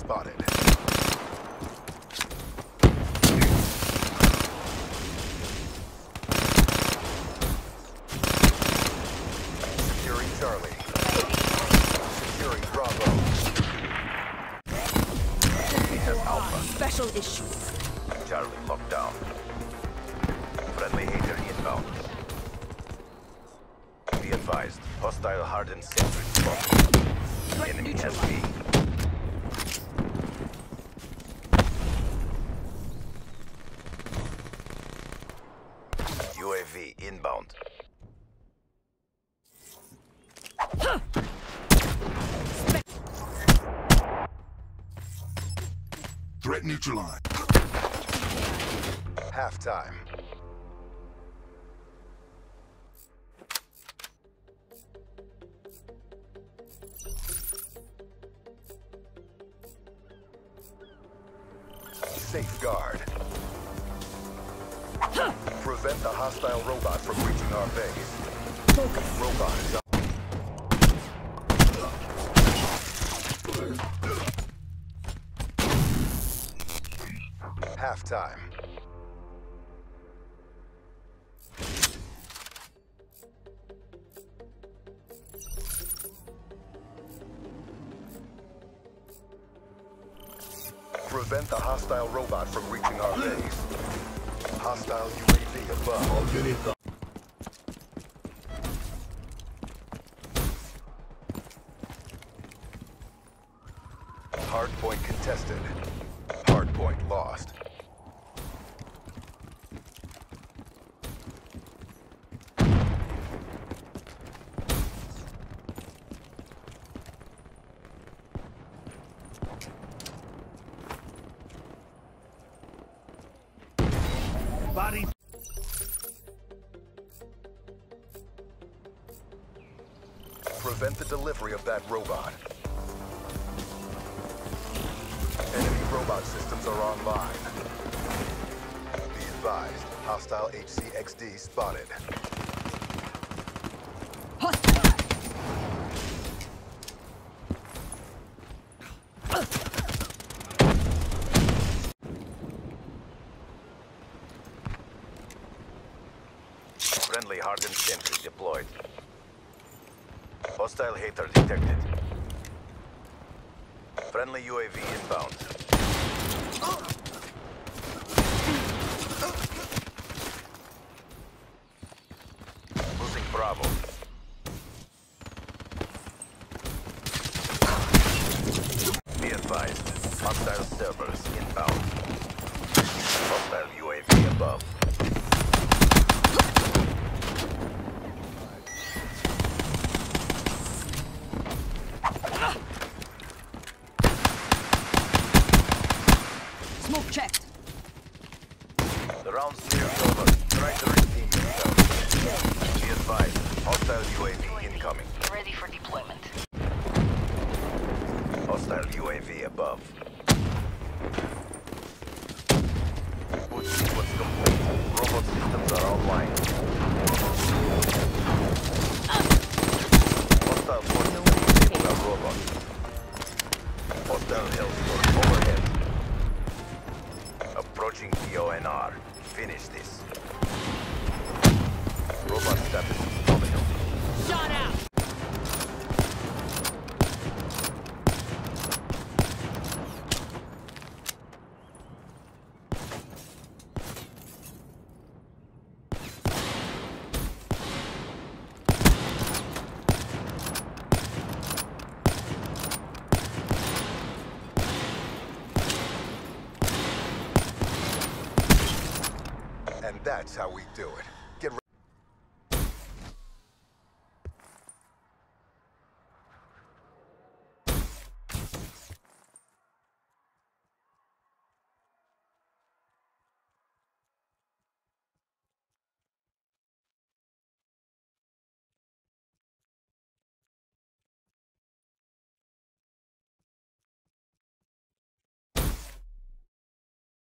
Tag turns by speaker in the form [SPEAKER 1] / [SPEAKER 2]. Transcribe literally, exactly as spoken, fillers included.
[SPEAKER 1] spotted. Securing Charlie. Securing Bravo. Enemy has Alpha.
[SPEAKER 2] Special issues.
[SPEAKER 1] Charlie locked down. Friendly hater inbound. Be advised, hostile hardened sentry spot. Enemy has B. U A V inbound.
[SPEAKER 3] Threat neutralized.
[SPEAKER 1] Halftime. Safeguard. Prevent the hostile robot from reaching our base.
[SPEAKER 2] Focus.
[SPEAKER 1] Robot is up. Halftime. Prevent the hostile robot from reaching our base. Hostile U A V above. Hardpoint contested. Hardpoint lost.
[SPEAKER 3] Body.
[SPEAKER 1] Prevent the delivery of that robot. Enemy robot systems are online. Be advised, hostile H C X D spotted.
[SPEAKER 2] Hostile.
[SPEAKER 1] Friendly hardened sentry deployed. Hostile hater detected. Friendly U A V inbound. Losing Bravo. Be advised, hostile servers inbound. Hostile U A V above.
[SPEAKER 2] Smoke checked.
[SPEAKER 1] The round's nearly over. Try to reach team inbound. Be advised, hostile U A V incoming.
[SPEAKER 4] Ready for deployment.
[SPEAKER 1] Hostile U A V above. Boot sequence complete. Robot systems are online. Hostile forces disable our robot. Hostile health force overhead. Approaching P O N R. Finish this. Robot status is nominal.
[SPEAKER 2] Shot out.
[SPEAKER 1] And that's how we do it.